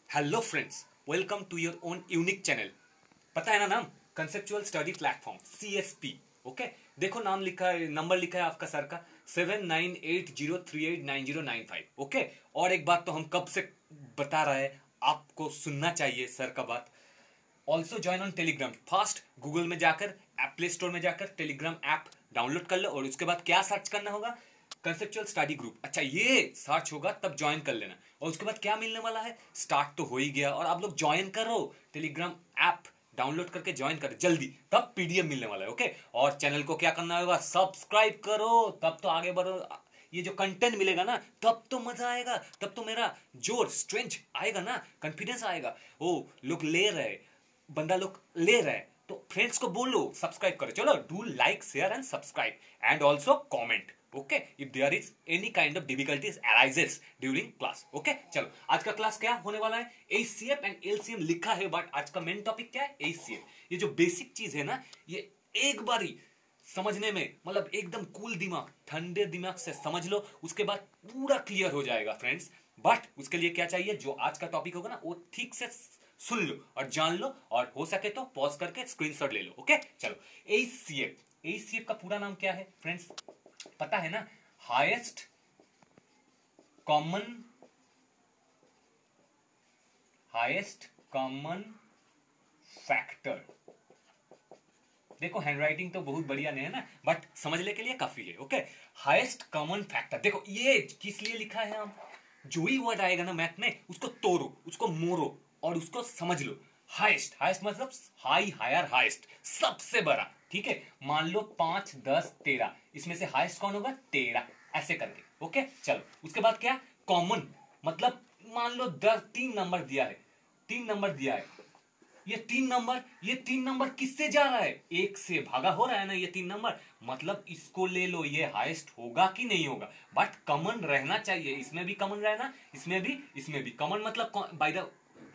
Hello friends, welcome to your own unique channel. पता है ना नाम? Conceptual study platform CSP। Okay, देखो नाम लिखा है, नंबर लिखा है आपका सर का 7980389095। ओके, और एक बात तो हम कब से बता रहे हैं, आपको सुनना चाहिए सर का बात। Also join on Telegram. Fast Google में जाकर प्ले स्टोर में जाकर टेलीग्राम ऐप डाउनलोड कर लो और उसके बाद क्या सर्च करना होगा? Conceptual study group. अच्छा, ये सर्च होगा तब ज्वाइन कर लेना। और उसके बाद क्या मिलने वाला है? स्टार्ट तो हो ही गया और आप लोग ज्वाइन करो, टेलीग्राम ऐप डाउनलोड करके ज्वाइन करो जल्दी, तब PDF मिलने वाला है। ओके, और चैनल को क्या करना होगा? सब्सक्राइब करो, तब तो आगे बढ़ो। ये जो कंटेंट मिलेगा ना, तब तो मजा आएगा, तब तो मेरा जोर स्ट्रेंथ आएगा ना, कॉन्फिडेंस आएगा। ओ लोग ले रहे, बंदा लोग ले रहे, तो फ्रेंड्स को बोलो सब्सक्राइब करो। चलो, do like share and subscribe and also comment. Okay, if there is any kind of difficulties arises during class. Okay, चलो आज का क्लास क्या होने वाला है? HCF एंड LCM लिखा है, बट आज का मेन टॉपिक क्या है? HCF। ये जो बेसिक चीज है ना, ये एक बार ही समझने में, मतलब एकदम कूल दिमाग, ठंडे दिमाग से समझ लो, उसके बाद पूरा क्लियर हो जाएगा फ्रेंड्स। बट उसके लिए क्या चाहिए? जो आज का टॉपिक होगा ना, वो ठीक से सुन लो और जान लो, और हो सके तो पॉज करके स्क्रीनशॉट ले लो। ओके, चलो। HCF का पूरा नाम क्या है फ्रेंड्स? पता है ना? Highest common factor. देखो, हैंडराइटिंग तो बहुत बढ़िया नहीं है ना, बट समझने के लिए काफी है। Okay, highest common factor. देखो ये किस लिए लिखा है? हम जो ही वर्ड आएगा ना मैथ में, उसको तोड़ो, उसको मोड़ो और उसको समझ लो। हाईएस्ट मतलब हाई, हायर, हाईएस्ट, सबसे बड़ा। ठीक है, मान लो 5 10 13, इसमें से हाईएस्ट कौन होगा? 13, ऐसे करके। ओके, चलो उसके बाद क्या? कॉमन मतलब मान लो 3 नंबर दिया है, 3 नंबर दिया है। ये तीन नंबर किससे जा रहा है? एक से भागा हो रहा है ना ये 3 नंबर, मतलब इसको ले लो, ये हाईएस्ट होगा कि नहीं होगा? बट कॉमन रहना चाहिए, इसमें भी कॉमन रहना, इसमें भी कॉमन। मतलब by the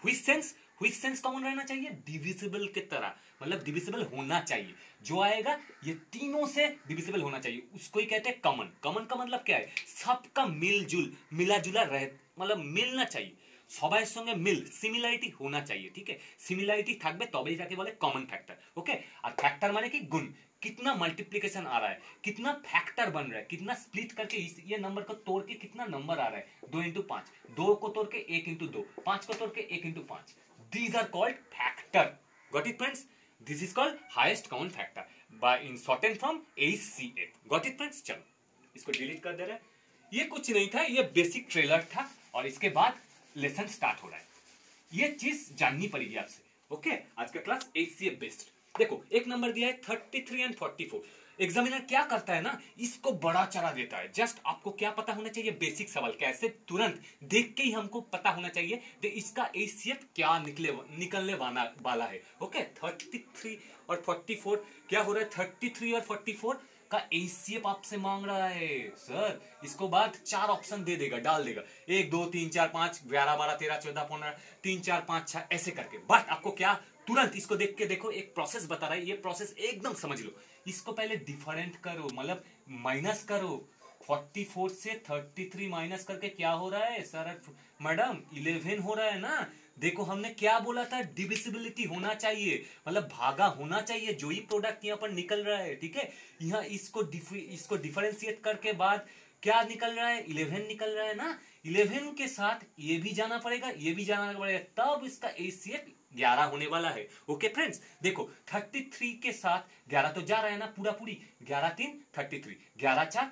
which sense common रहना चाहिए? डिविजिबल की तरह, मतलब डिविजिबल होना चाहिए। जो आएगा ये तीनों से डिविजिबल होना चाहिए, उसको ही कहते हैं कॉमन। कॉमन का मतलब क्या है? सबका मिलजुल, मिला जुला रह, मतलब मिलना चाहिए, সবাই সঙ্গে মিল, সিমিলারিটি होना चाहिए। ठीक है, সিমিলারিটি থাকবে তবেই যাকে বলে কমন फैक्टर। ओके, और फैक्टर माने कि गुण, कितना मल्टीप्लिकेशन आ रहा है, कितना फैक्टर बन रहा है, कितना स्प्लिट करके ये नंबर को तोड़ के कितना नंबर आ रहा है। 2 इंटू 5, 2 को तोड़ के 1 इंटू 2, 5 को तोड़ के 1 into 5, these are called factor. Got it friends? This is called highest common factor by in shorten from HCF। Got it friends? चलो इसको डिलीट कर दे रहे हैं। ये कुछ नहीं था, ये बेसिक ट्रेलर था, और इसके बाद लेसन स्टार्ट हो रहा है। ये चीज जाननी पड़ेगी आपसे। ओके, आज का क्लास HCF बेस्ड। देखो एक नंबर दिया है 33 एंड 44। एग्जामिनर क्या करता है ना, इसको बड़ा चढ़ा देता है। जस्ट आपको क्या पता होना चाहिए? बेसिक सवाल कैसे तुरंत देख के ही हमको पता होना चाहिए कि इसका HCF क्या निकलने वाला है। ओके, 33 और 44 क्या हो रहा है? 33 और 44 का HCF आपसे मांग रहा है सर। इसको बाद 4 ऑप्शन दे देगा, डाल देगा 1 2 3 4 5 11 12 13 14 15 3 4 5 6 ऐसे करके। बट आपको क्या, तुरंत इसको देख के देखो, एक प्रोसेस बता रहा है, ये प्रोसेस एकदम समझ लो। इसको पहले डिफरेंट करो, मतलब माइनस करो। 44 से 33 माइनस करके क्या हो रहा है सर? मैडम 11 हो रहा है ना। देखो हमने क्या बोला था? डिविजिबिलिटी होना चाहिए, मतलब भागा होना चाहिए, जो ही प्रोडक्ट यहाँ पर निकल रहा है। ठीक है, यहाँ इसको डिफरेंशिएट करके बाद क्या निकल रहा है? 11 निकल रहा है ना। 11 के साथ ये भी जाना पड़ेगा, ये भी जाना पड़ेगा, तब इसका HCF 11 होने वाला है। ओके फ्रेंड्स, देखो 33 के साथ 11 तो जा रहा है ना, पूरा पूरी 11 3 33, 11 4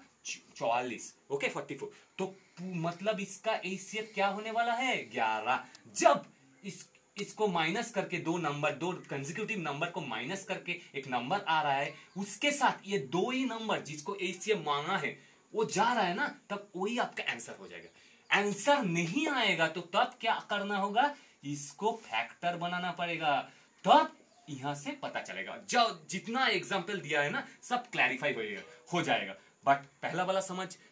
44। ओके, 44, तो मतलब इसका HCF क्या होने वाला है? 11। जब इसको माइनस करके दो कंसेक्यूटिव नंबर को माइनस करके एक नंबर आ रहा है, उसके साथ ये 2 ही नंबर जिसको HCF मांगा है वो जा रहा है ना, तब वही आपका आंसर हो जाएगा। आंसर नहीं आएगा तो तब क्या करना होगा? इसको फैक्टर बनाना पड़ेगा, तब यहां से पता चलेगा। जो जितना एग्जाम्पल दिया है ना, सब क्लैरिफाई हो जाएगा। बट पहला वाला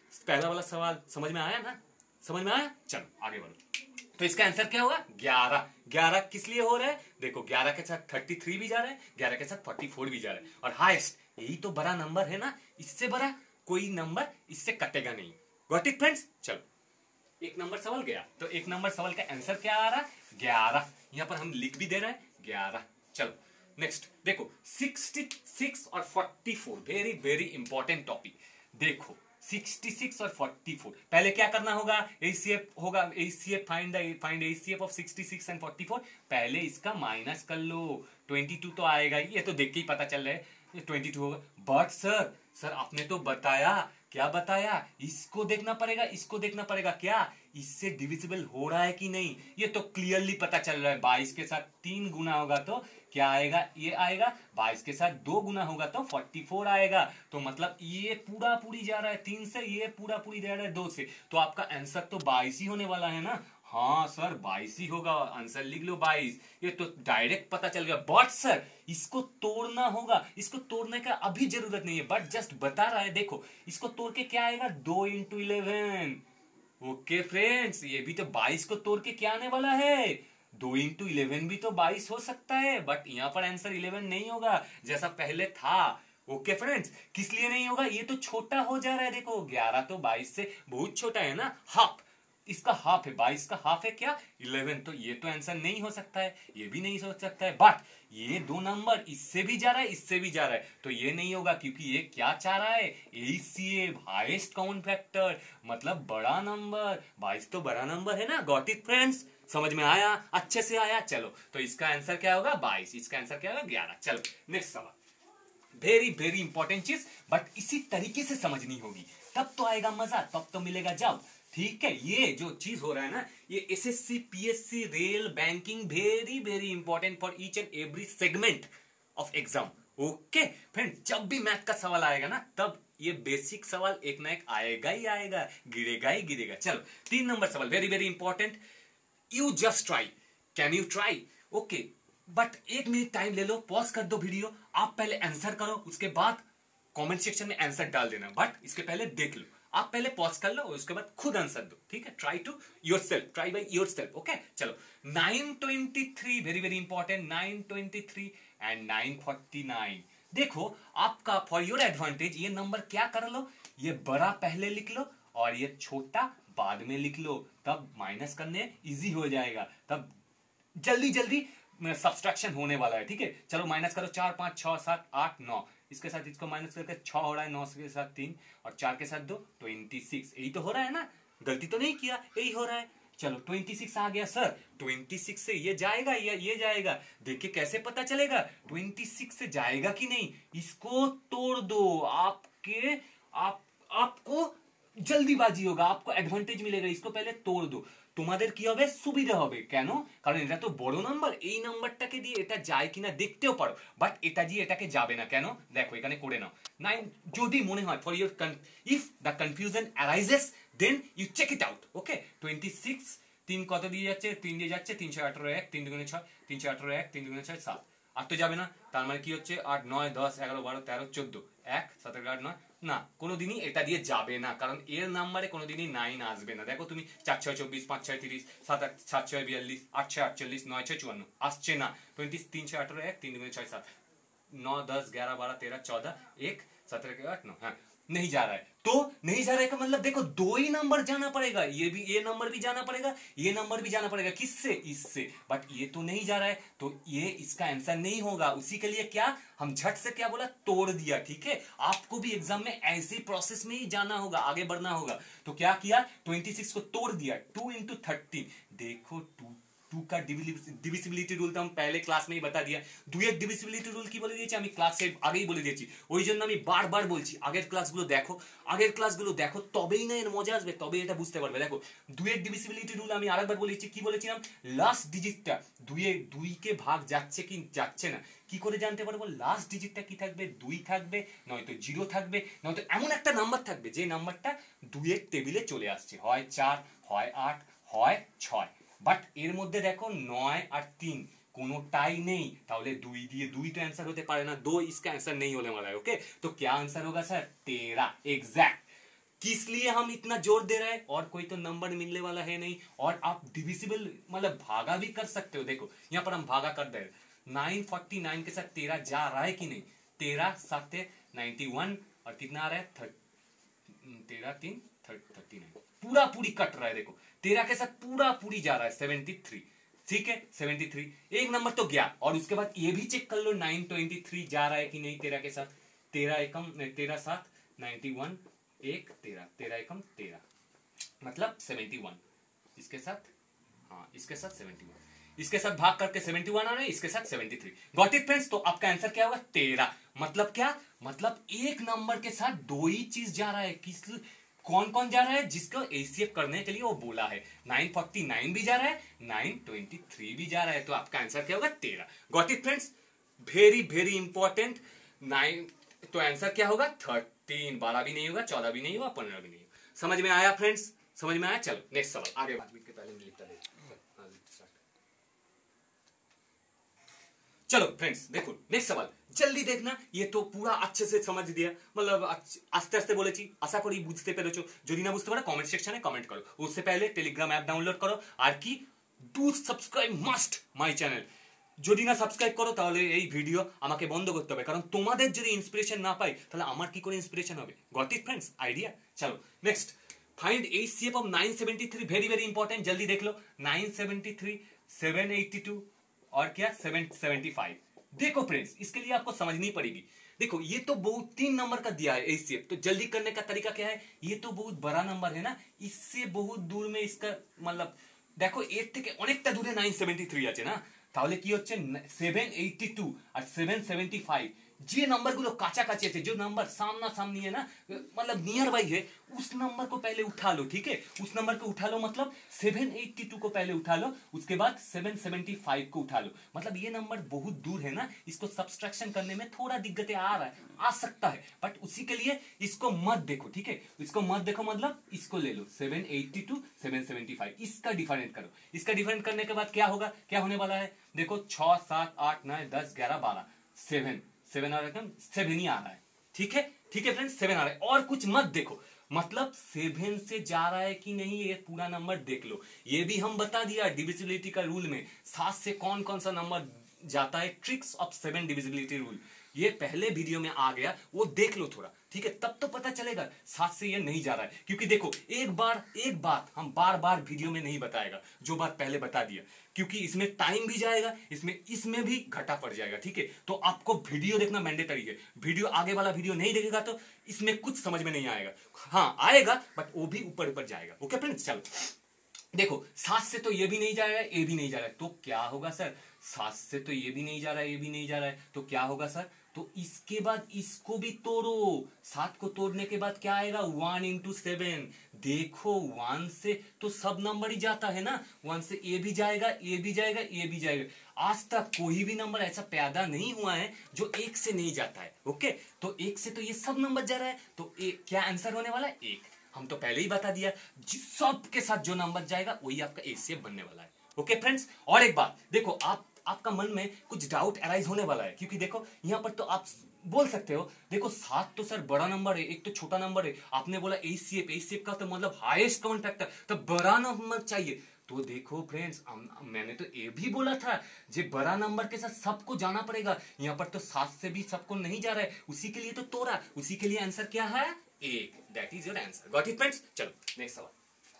सवाल समझ में आया ना? समझ में आया? चलो आगे बढ़ो। तो इसका आंसर क्या होगा? 11। 11 किस लिए हो रहा है? देखो 11 के साथ 33 भी जा रहा है, 11 के साथ 44 भी जा रहा है, और हाईएस्ट यही तो बड़ा नंबर है ना, इससे बड़ा कोई नंबर इससे कटेगा नहीं। Got it friends? चलो एक नंबर सवाल गया। तो एक नंबर सवाल का आंसर क्या आ रहा? 11। यहां पर हम लिख भी दे रहे हैं 11। चलो नेक्स्ट देखो 66 और 44, वेरी वेरी इंपॉर्टेंट टॉपिक। देखो 66 और 44, पहले क्या करना होगा? एचसीएफ होगा, HCF find HCF of 66 and 44। पहले इसका माइनस कर लो, 22 तो आएगा, ये तो देख के ही पता चल रहा है ये 22 होगा। बट सर आपने तो बताया, क्या बताया? इसको देखना पड़ेगा, इसको देखना पड़ेगा, क्या इससे डिविजिबल हो रहा है कि नहीं? ये तो क्लियरली पता चल रहा है। 22 के साथ 3 गुना होगा तो क्या आएगा? ये आएगा। 22 के साथ 2 गुना होगा तो 44 आएगा। तो मतलब ये पूरा पूरी जा रहा है 3 से, ये पूरा पूरी जा रहा है 2 से, तो आपका आंसर तो 22 ही होने वाला है ना। हाँ सर 22 ही होगा, आंसर लिख लो 22। ये तो डायरेक्ट पता चल गया। बट सर इसको तोड़ना होगा, इसको तोड़ने का अभी जरूरत नहीं है, बट जस्ट बता रहा है। देखो इसको तोड़ के क्या आएगा? 2 इंटू 11। ओके फ्रेंड्स, ये भी तो 22 को तोड़ के क्या आने वाला है? 2 इंटू 11 भी तो 22 हो सकता है, बट यहां पर आंसर 11 नहीं होगा जैसा पहले था। ओके फ्रेंड्स, किस लिए नहीं होगा? ये तो छोटा हो जा रहा है। देखो 11 तो 22 से बहुत छोटा है ना, हाफ, इसका हाफ है, 22 का हाफ है क्या? 11। तो ये तो आंसर नहीं हो सकता है, ये भी नहीं हो सकता है। बट ये 2 नंबर इससे भी जा रहा है, इससे भी जा रहा है, तो ये नहीं होगा, क्योंकि ये क्या चाह रहा है? एचसीएफ, हाईएस्ट कॉमन फैक्टर, मतलब बड़ा नंबर। 22 तो बड़ा नंबर है ना। Got it friends? समझ में आया? अच्छे से आया? चलो तो इसका आंसर क्या होगा? 22। इसका आंसर क्या होगा? 11। चलो नेक्स्ट सवाल, वेरी वेरी इंपॉर्टेंट चीज, बट इसी तरीके से समझनी होगी, तब तो आएगा मजा, तब तो मिलेगा जब। ठीक है, ये जो चीज हो रहा है ना, ये SSC, PSC, rail, banking, very very important for each and every segment of exam. Okay friend, जब भी मैथ का सवाल आएगा ना, तब ये बेसिक सवाल एक ना एक आएगा ही आएगा, गिरेगा ही गिरेगा। चलो 3 नंबर सवाल, very very important. You just try, can you try? Okay, but 1 minute time ले लो, पॉज कर दो वीडियो, आप पहले आंसर करो, उसके बाद कमेंट सेक्शन में आंसर डाल देना। बट इसके पहले देख लो, आप पहले पॉज कर लो, उसके बाद खुद आंसर दो। ठीक है, try to yourself, try by yourself. Okay चलो 923, वेरी वेरी इंपॉर्टेंट, 923 एंड 949। देखो आपका फॉर योर एडवांटेज ये नंबर क्या कर लो, ये बड़ा पहले लिख लो और ये छोटा बाद में लिख लो, तब माइनस करने इजी हो जाएगा, तब जल्दी जल्दी सब्सट्रैक्शन होने वाला है। ठीक है, चलो माइनस करो, 4 5 6 7 8 9, इसके साथ इसको माइनस करके 6 हो रहा है, 9 के साथ 3 और 4 के साथ 2, 26। यही तो हो रहा है ना, गलती तो नहीं किया, यही हो रहा है। चलो 26 आ गया सर, 26 से ये जाएगा या ये जाएगा? देखिए कैसे पता चलेगा 26 से जाएगा कि नहीं? इसको तोड़ दो, आपको जल्दीबाजी होगा, आपको एडवांटेज मिलेगा, इसको पहले तोड़ दो, তোমাদের কি হবে? সুবিধা হবে। কেন? কারণ এটা তো বড় নাম্বার, এই নাম্বারটাকে দিয়ে এটা যায় কিনা দেখতেও পারো, বাট এটা দিয়ে এটাকে যাবে না। কেন? দেখো এখানে করে নাও 9, যদি মনে হয় for your if the confusion arises then you check it out. Okay 26 3 কত দিয়ে যাচ্ছে? 3 দিয়ে যাচ্ছে, 318 1 3 দুগুণে 6, 318 1 3 দুগুণে 6 7, 8 তো যাবে না, তার মানে কি হচ্ছে 8 9 10 11 12 13 14, 1 7 8 9 না, কোনোদিনই এটা দিয়ে যাবে না, কারণ এর নাম্বারে কোনোদিনই 9 আসবে না। দেখো তুমি 4 6 24 5 6 30 7 8 7 6 42 8 6 48 9 6 54 আসছে না। 23 3 6 18 1 3 2 6 7 9 10 11 12 13 14 1 17 के 8 9, हाँ नहीं जा रहा है, तो नहीं जा रहा है का मतलब देखो 2 ही नंबर जाना पड़ेगा, ये नंबर भी जाना पड़ेगा, ये नंबर भी जाना पड़ेगा, किससे? इससे। बट ये तो नहीं जा रहा है, तो ये इसका आंसर नहीं होगा। उसी के लिए क्या हम झट से क्या बोला, तोड़ दिया। ठीक है, आपको भी एग्जाम में ऐसी प्रोसेस में ही जाना होगा, आगे बढ़ना होगा। तो क्या किया, 26 को तोड़ दिया, 2 इंटू 13। देखो 2 का ডিভিসিবিলিটি রুল তো আমি পহলে ক্লাস में ही बता दिया। 2 এর ডিভিসিবিলিটি রুল কি বলে দিয়েছি আমি ক্লাসে আগেই বলে দিয়েছি, ওই জন্য আমি বারবার বলছি আগের ক্লাসগুলো দেখো, তবেই না এর মজা আসবে, তবে এটা বুঝতে পারবে। দেখো 2 এর ডিভিসিবিলিটি রুল আমি আরেকবার বলেছি, কি বলেছিলাম? লাস্ট ডিজিটটা 2 কে ভাগ যাচ্ছে কি যাচ্ছে না কি করে জানতে পারবো? লাস্ট ডিজিটটা কি থাকবে? 2 থাকবে, নয়তো 0 থাকবে, নয়তো এমন একটা নাম্বার থাকবে যে নাম্বারটা 2 এর টেবিলে চলে আসছে, হয় 4 হয় 8 হয় 6। বাট এর মধ্যে দেখো 9 আর 3 কোনোটাই নেই, তাহলে 2 দিয়ে 2 तो आंसर होते पारे ना, 2 इसका आंसर नहीं होने वाला है। ओके, तो क्या आंसर होगा सर? 13 एग्जैक्ट। किस लिए हम इतना जोर दे रहे हैं? और कोई तो नंबर मिलने वाला है नहीं, और आप डिविजिबल मतलब भागा भी कर सकते हो। देखो यहाँ पर हम भागा कर दे रहे, 949 के साथ 13 जा रहा है कि नहीं? 13 7 91 और कितना आ रहा है? 13 3 39, पूरा पूरी कट रहा है। देखो 13 के साथ पूरा पूरी जा रहा है 73, ठीक है 73। एक नंबर तो गया, और उसके बाद ये भी चेक कर लो 923 जा रहा है कि नहीं 13 के साथ। 13 एकम 13 साथ 91, एक 13, 13 एकम 13 मतलब 71। इसके साथ, हाँ इसके साथ 71, इसके साथ भाग करके 71 आ रहा है, इसके साथ 73। Got it friends? तो आपका आंसर क्या होगा 13। मतलब क्या, मतलब एक नंबर के साथ दो ही चीज जा रहा है। किस, कौन कौन जा रहा है? जिसको एसीएफ करने के लिए वो बोला है। 949 भी जा रहा है, 923 भी जा रहा है। तो आपका आंसर क्या होगा 13। Got it friends? Very very important. 9 तो आंसर क्या होगा 13। 12 भी नहीं होगा, 14 भी नहीं होगा, 15 भी नहीं होगा। समझ में आया फ्रेंड्स? समझ में आया? चलो नेक्स्ट सवाल आगे। 5 मिनट के पहले लिखता दे। चलो फ्रेंड्स देखो नेक्स्ट सवाल जल्दी देखना। ये तो पूरा अच्छे से समझ दिया, मतलब आस्ते आस्ते बोलेছি, আশা করি বুঝতে পেরেছো। যদি না বুঝতে পারো কমেন্ট সেকশনে কমেন্ট করো। उससे पहले টেলিগ্রাম অ্যাপ ডাউনলোড করো, আর কি do subscribe must my channel. যদি না সাবস্ক্রাইব করো তাহলে এই ভিডিও আমাকে বন্ধ করতে হবে, কারণ তোমাদের যদি ইন্সপিরেশন না পাই তাহলে আমার কি করে ইন্সপিরেশন হবে? Got it friends? आइडिया। चलो next, find HCF of 973। Very very important, जल्दी देख लो। 973, 782 और क्या 775। देखो फ्रेंड्स इसके लिए आपको समझनी पड़ेगी। देखो ये तो बहुत 3 नंबर का दिया है एचसीएफ, तो जल्दी करने का तरीका क्या है? ये तो बहुत बड़ा नंबर है ना, इससे बहुत दूर में इसका मतलब देखो 8 থেকে অনেকটা দূরে 973 আছে না, তাহলে কি হচ্ছে 782 আর 775 যে নাম্বারগুলো কাছাকাছি আছে, जो नंबर सामना सामनी है ना, मतलब नियर बाई है, उस नंबर को पहले उठा लो। ठीक है, उस नंबर को उठा लो, मतलब 782 को पहले उठा लो, उसके बाद 775 को उठा लो। मतलब ये नंबर बहुत दूर है ना, इसको सब्सट्रैक्शन करने में थोड़ा दिक्कतें आ सकता है, बट उसी के लिए इसको मत देखो। ठीक है, इसको मत देखो, मतलब इसको ले लो 782 775, इसका डिफरेंट करो। इसका डिफरेंट करने के बाद क्या होगा, क्या होने वाला है? देखो 6 7 8 9 10 11 12 7 आ रहा है, 7 ही आ रहा है। ठीक है, ठीक है फ्रेंड्स, 7 आ रहा है, और कुछ मत देखो। मतलब 7 से जा रहा है कि नहीं ये पूरा नंबर देख लो। ये भी हम बता दिया डिविजिबिलिटी का रूल में 7 से कौन कौन सा नंबर जाता है, ट्रिक्स ऑफ 7 डिविजिबिलिटी रूल, ये पहले वीडियो में आ गया, वो देख लो थोड़ा। ठीक है, तब तो पता चलेगा 7 से ये नहीं जा रहा है। क्योंकि देखो एक बात हम बार बार वीडियो में नहीं बताएगा, जो बात पहले बता दिया, क्योंकि इसमें टाइम भी जाएगा, इसमें भी घाटा पड़ जाएगा। ठीक है, तो आपको वीडियो देखना मैंडेटरी है। वीडियो आगे वाला वीडियो नहीं देखेगा तो इसमें कुछ समझ में नहीं आएगा। हाँ आएगा, बट वो भी ऊपर ऊपर जाएगा। ओके फ्रेंड्स, चलो देखो 7 से तो ये भी नहीं जा रहा है, ये भी नहीं जा रहा है, तो क्या होगा सर? 7 से तो ये भी नहीं जा रहा है, ये भी नहीं जा रहा है, तो क्या होगा सर? तो इसके बाद इसको भी तोड़ो। 7 को तोड़ने के बाद क्या आएगा? 1 into 7। देखो 1 से तो सब नंबर ही जाता है ना, 1 से ए भी जाएगा, ए भी जाएगा, ए भी जाएगा। आज तक कोई भी नंबर ऐसा पैदा नहीं हुआ है जो 1 से नहीं जाता है। ओके, तो 1 से तो ये सब नंबर जा रहा है, तो क्या आंसर होने वाला है? 1। हम तो पहले ही बता दिया, सबके साथ जो नंबर जाएगा वही आपका एचसीएफ बनने वाला है। ओके फ्रेंड्स, और एक बात देखो, आपका मन में कुछ डाउट अराइज होने वाला है, क्योंकि देखो यहाँ पर तो आप बोल सकते हो, देखो 7 तो सर बड़ा नंबर है, एक तो छोटा नंबर है, आपने बोला एचसीएफ का तो मतलब हाईएस्ट कॉमन फैक्टर, तो बड़ा नंबर चाहिए। तो देखो फ्रेंड्स, मैंने तो ये भी बोला था जे बड़ा नंबर के साथ सबको जाना पड़ेगा। यहाँ पर तो 7 से भी सबको नहीं जा रहा है, उसी के लिए तो तोड़ा, उसी के लिए आंसर क्या है? 1। That is your answer. Got it friends? चलो नेक्स्ट सवाल।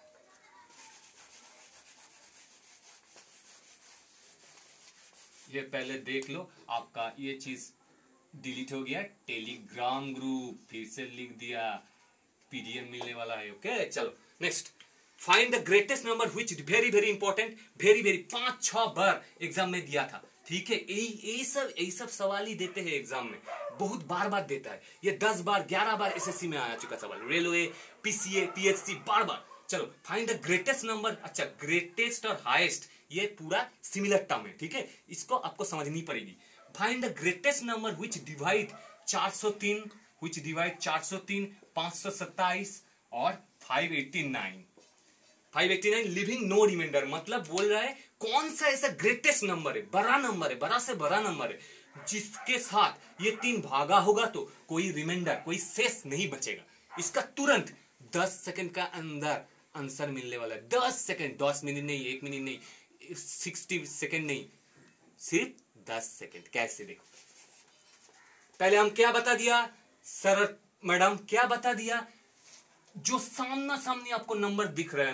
ये पहले देख लो, आपका ये चीज डिलीट हो गया, टेलीग्राम ग्रुप फिर से लिख दिया, पीडीएफ मिलने वाला है। ओके चलो next, find the greatest number which, very very important, very very 5-6 बार एग्जाम में दिया था। ठीक है, यही सब सवाल ही देते हैं एग्जाम में, बहुत बार बार देता है ये। 10 बार 11 बार एसएससी में आ चुका सवाल, रेलवे, पीसीए, पीएचसी, बार बार। चलो फाइंड द ग्रेटेस्ट नंबर। अच्छा, ग्रेटेस्ट और हाईएस्ट ये पूरा सिमिलर टर्म है। ठीक है, इसको आपको समझनी पड़ेगी। Find the greatest number which divide 403, which divide 403, 527 और 589। 589 लिविंग नो रिमाइंडर, मतलब बोल रहा है कौन सा ऐसा ग्रेटेस्ट नंबर है, बड़ा नंबर है, बड़ा से बड़ा नंबर है, जिसके साथ ये 3 भागा होगा तो कोई रिमाइंडर, कोई शेष नहीं बचेगा। इसका तुरंत 10 सेकंड का अंदर आंसर मिलने वाला है। 10 सेकंड, 10 मिनट नहीं, 1 मिनट नहीं, 60 सेकंड नहीं, सिर्फ 10 सेकंड। कैसे? देखो पहले हम क्या बता दिया सर, मैडम क्या बता दिया, जो सामना सामने आपको नंबर दिख रहा है ना,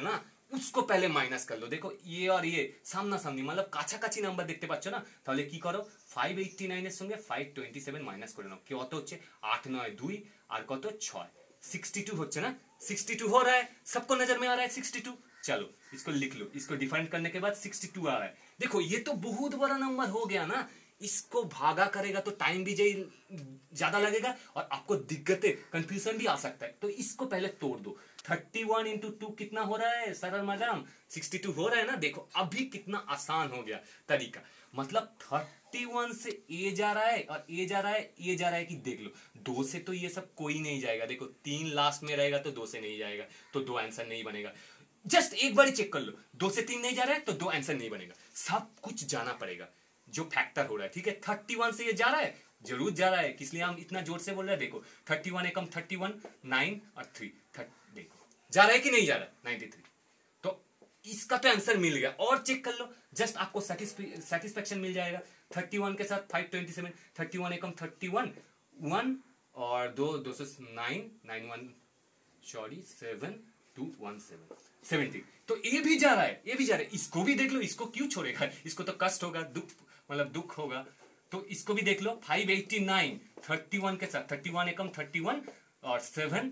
उसको पहले माइनस कर लो। देखो ये और ये सामना सामनी मतलब কাছাকাছি নাম্বার দেখতে পাচ্ছ না, তাহলে কি করো 589 এর সঙ্গে 527 মাইনাস করে নাও, কত হচ্ছে 8 9 2 আর কত 6 62 হচ্ছে না, 62 हो रहा है, सबको नजर में आ रहा है 62। चलो इसको लिख लो, इसको डिफाइन करने के बाद 62 आ रहा है। देखो ये तो बहुत बड़ा नंबर हो गया ना, इसको भागा करेगा तो टाइम भी ज्यादा लगेगा और आपको दिक्कतें कंफ्यूजन भी आ सकता है, तो इसको पहले तोड़ दो। 31 इंटू 2 कितना हो रहा है सरल मैडम 62 हो रहा है ना। देखो अभी कितना आसान हो गया तरीका, मतलब 31 से ए जा रहा है और ए जा रहा है, ए जा रहा है कि देख लो 2 से तो ये सब कोई नहीं जाएगा, देखो 3 लास्ट में रहेगा तो 2 से नहीं जाएगा, तो 2 आंसर नहीं बनेगा। जस्ट एक बार चेक कर लो, 2 से 3 नहीं जा रहा है तो 2 आंसर नहीं बनेगा, सब कुछ जाना पड़ेगा जो फैक्टर हो रहा है। ठीक है 31 से ये जा रहा है, जरूर जा रहा है, इसलिए हम इतना जोर से बोल रहे हैं। देखो 31 एकम 31 9 और 3 देखो जा रहा है कि नहीं जा रहा है 93, तो इसका तो आंसर मिल गया। और चेक कर लो, जस्ट आपको सेटिस्फेक्शन मिल जाएगा। 31 के साथ 527, 31 एकम 31 1 और 2 209 91 सॉरी 7 2 1 7 70, तो ये भी जा रहा है, ये भी जा रहा है, इसको भी देख लो, इसको क्यों छोड़ेगा, इसको तो कष्ट होगा, दुख मतलब दुख होगा, तो इसको भी देख लो। 589 31 के साथ 31 एकम 31 और 7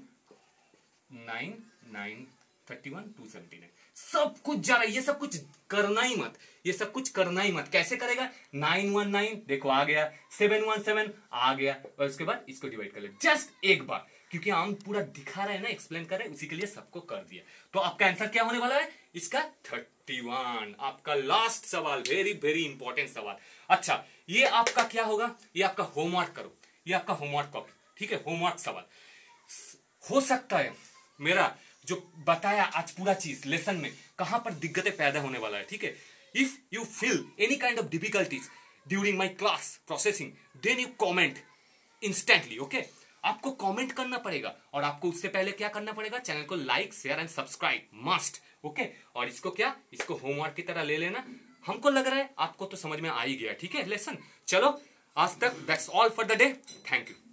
9 9 31 279, सब कुछ जा रहा है, ये सब कुछ करना ही मत, ये सब कुछ करना ही मत। कैसे करेगा 919 देखो आ गया, 717 आ गया, और उसके बाद इसको डिवाइड कर ले जस्ट एक बार, क्योंकि हम पूरा दिखा रहे हैं ना, एक्सप्लेन कर रहे हैं, उसी के लिए सबको कर दिया। तो आपका आंसर क्या होने वाला है इसका 31, आपका लास्ट सवाल, वेरी वेरी इंपॉर्टेंट सवाल। अच्छा ये आपका क्या होगा, ये आपका होमवर्क करो, ये आपका होमवर्क कॉपी, ठीक है होमवर्क सवाल। हो सकता है मेरा जो बताया आज पूरा चीज लेसन में कहां पर दिक्कतें पैदा होने वाला है, ठीक है। If you feel any kind of difficulties during my class processing then you comment instantly, okay. आपको कमेंट करना पड़ेगा और आपको उससे पहले क्या करना पड़ेगा, चैनल को like share and subscribe must, okay. और इसको क्या, इसको होमवर्क की तरह ले लेना। हमको लग रहा है आपको तो समझ में आ ही गया, ठीक है लेसन। चलो आज तक that's all for the day, thank you.